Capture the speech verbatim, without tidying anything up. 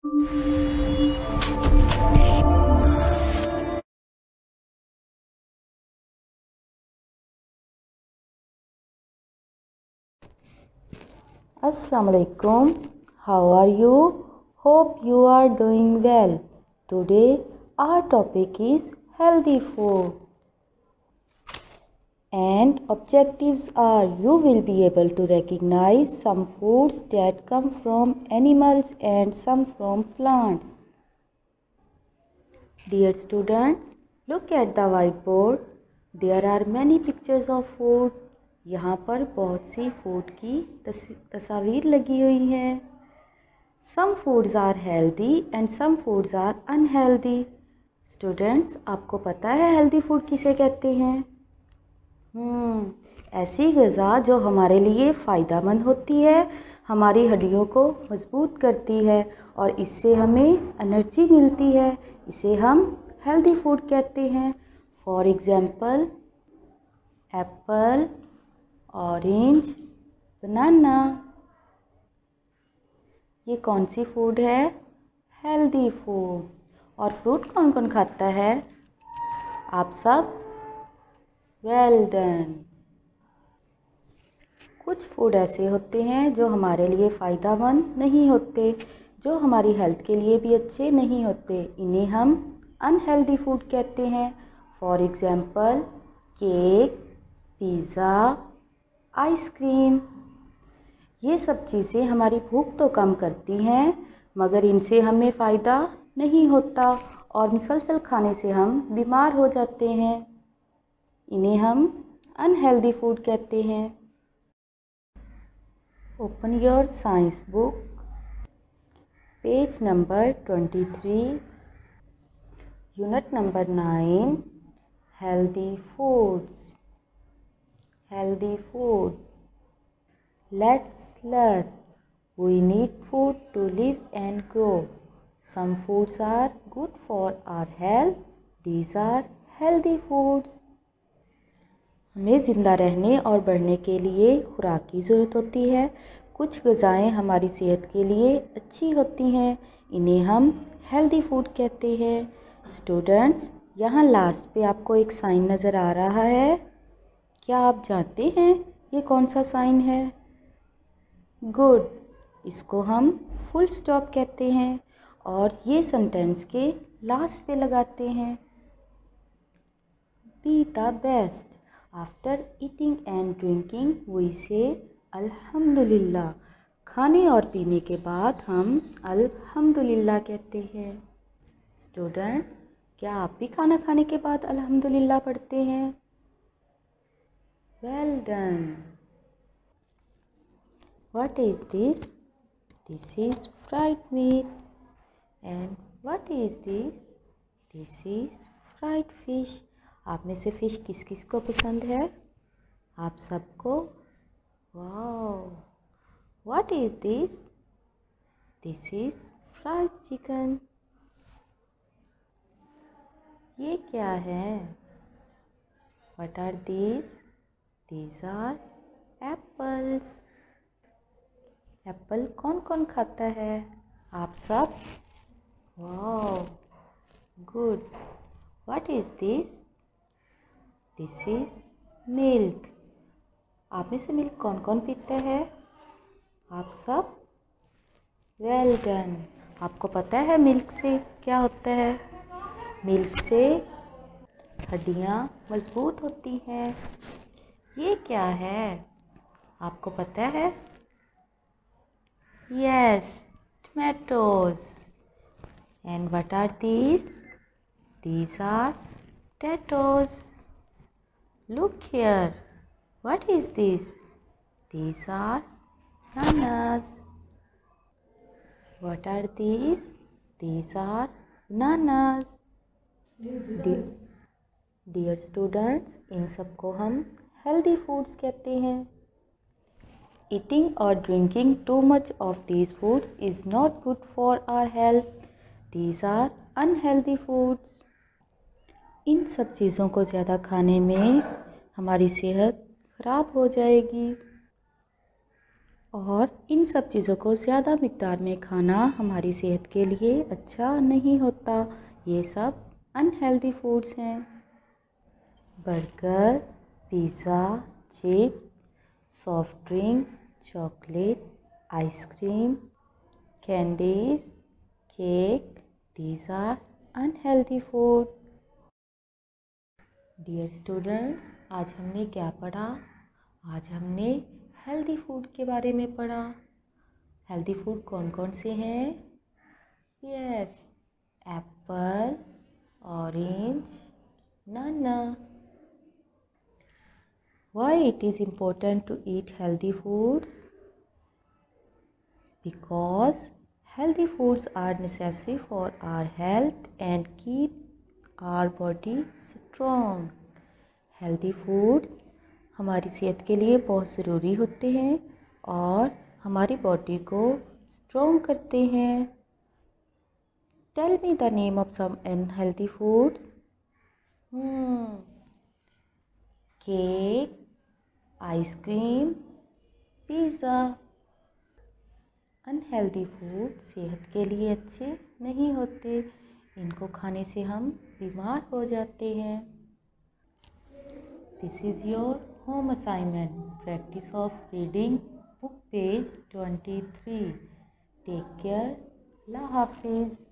Assalamu alaikum. How are you? Hope you are doing well. Today our topic is healthy food. And objectives are you will be able to recognize some foods that come from animals and some from plants. Dear students, look at the whiteboard. There are many pictures of food. यहाँ पर बहुत sea food की तस्वीर लगी हुई हैं. Some foods are healthy and some foods are unhealthy. Students, आपको पता है हेल्दी फूड किसे कहते हैं? हम्म ऐसी ग़िज़ा जो हमारे लिए फ़ायदेमंद होती है, हमारी हड्डियों को मजबूत करती है और इससे हमें एनर्जी मिलती है, इसे हम हेल्दी फूड कहते हैं. For example apple, orange, banana. ये कौन सी फूड है? Healthy food. और फ्रूट कौन कौन खाता है? आप सब? Well done. कुछ फूड ऐसे होते हैं जो हमारे लिए फ़ायदेमंद नहीं होते, जो हमारी हेल्थ के लिए भी अच्छे नहीं होते. इन्हें हम अनहेल्दी फूड कहते हैं. For example cake, pizza, ice cream. ये सब चीज़ें हमारी भूख तो कम करती हैं, मगर इनसे हमें फ़ायदा नहीं होता और मुसलसल खाने से हम बीमार हो जाते हैं. इन्हें हम अनहेल्दी फूड कहते हैं. Open your science book, page number twenty three, unit number nine, healthy foods. Healthy food. Let's learn. We need food to live and grow. Some foods are good for our health. These are healthy foods. हमें ज़िंदा रहने और बढ़ने के लिए खुराक की ज़रूरत होती है. कुछ ग़िज़ाएँ हमारी सेहत के लिए अच्छी होती हैं, इन्हें हम हेल्दी फूड कहते हैं. स्टूडेंट्स, यहाँ लास्ट पे आपको एक साइन नज़र आ रहा है. क्या आप जानते हैं ये कौन सा साइन है? गुड. इसको हम फुल स्टॉप कहते हैं और ये सेंटेंस के लास्ट पे लगाते हैं. Be the best. After eating and drinking we say अल्हम्दुलिल्लाह. खाने और पीने के बाद हम अल्हम्दुलिल्लाह कहते हैं. स्टूडेंट्स, क्या आप भी खाना खाने के बाद अल्हम्दुलिल्लाह पढ़ते हैं? Well done. What is this? This is fried meat. And what is this? This is fried fish. आप में से फ़िश किस किस को पसंद है? आप सबको? Wow. What is this? This is fried chicken. ये क्या है? What are these? These are apples. Apple कौन कौन खाता है? आप सब? Wow, good. What is this? This is milk. आप में से मिल्क कौन कौन पीता है? आप सब? Well done. आपको पता है मिल्क से क्या होता है? मिल्क से हड्डियाँ मजबूत होती हैं. ये क्या है? आपको पता है? Yes, tomatoes. And what are these? These are potatoes. Look here. What is this? These are bananas. What are these? These are bananas. Dear students, इन सबको हम हेल्दी फूड्स कहते हैं. Eating or drinking too much of these foods is not good for our health. These are unhealthy foods. इन सब चीज़ों को ज़्यादा खाने में हमारी सेहत ख़राब हो जाएगी. और इन सब चीज़ों को ज़्यादा मिक़दार में खाना हमारी सेहत के लिए अच्छा नहीं होता। ये सब अनहेल्दी फूड्स हैं। Burger, pizza, chips, soft drink, chocolate, ice cream, candies, cake, these are unhealthy food. Dear students, आज हमने क्या पढ़ा? आज हमने हेल्दी फूड के बारे में पढ़ा। हेल्दी फूड कौन कौन से हैं? Yes, apple, orange, banana. Why it is important to eat healthy foods? Because healthy foods are necessary for our health and keep our body strong. Healthy food हमारी सेहत के लिए बहुत ज़रूरी होते हैं और हमारी बॉडी को स्ट्रॉन्ग करते हैं। Tell me the name of some unhealthy foods. Hmm. Cake, ice cream, pizza. Unhealthy food सेहत के लिए अच्छे नहीं होते। इनको खाने से हम बीमार हो जाते हैं। This is your home assignment. Practice of reading book page twenty three. Take care. अल्लाह हाफिज़।